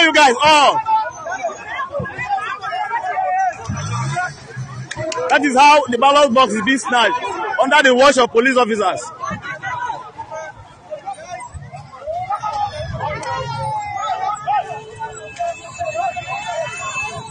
you guys all. That is how the ballot box is being snatched under the watch of police officers.